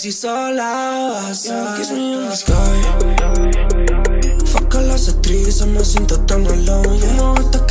sexy sola vas a kiss me in the sky. Fuck a las actrices, me siento tan alone. You know what the